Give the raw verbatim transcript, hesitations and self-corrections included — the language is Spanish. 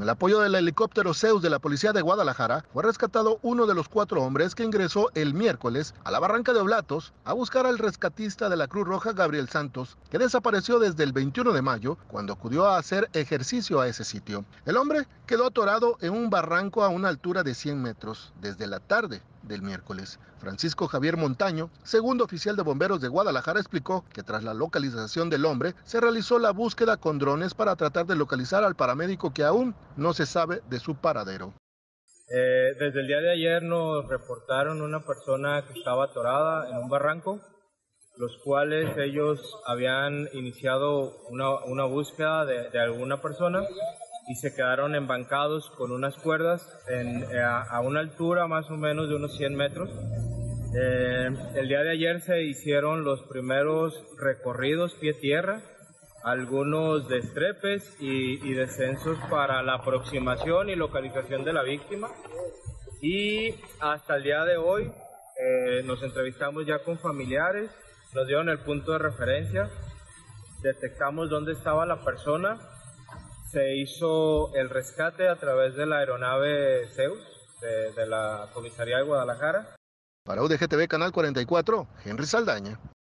Con el apoyo del helicóptero Zeus de la Policía de Guadalajara, fue rescatado uno de los cuatro hombres que ingresó el miércoles a la barranca de Oblatos a buscar al rescatista de la Cruz Roja, Gabriel Santos, que desapareció desde el veintiuno de mayo, cuando acudió a hacer ejercicio a ese sitio. El hombre quedó atorado en un barranco a una altura de cien metros desde la tarde del miércoles. Francisco Javier Montaño, segundo oficial de bomberos de Guadalajara, explicó que tras la localización del hombre se realizó la búsqueda con drones para tratar de localizar al paramédico, que aún no se sabe de su paradero. Eh, desde el día de ayer nos reportaron una persona que estaba atorada en un barranco, los cuales ellos habían iniciado una, una búsqueda de, de alguna persona y se quedaron embancados con unas cuerdas en, a, a una altura más o menos de unos cien metros. Eh, el día de ayer se hicieron los primeros recorridos pie-tierra, algunos destrepes y, y descensos para la aproximación y localización de la víctima, y hasta el día de hoy eh, nos entrevistamos ya con familiares, nos dieron el punto de referencia, detectamos dónde estaba la persona, se hizo el rescate a través de la aeronave Zeus de, de la Comisaría de Guadalajara. Para U D G T V Canal cuarenta y cuatro, Henry Saldaña.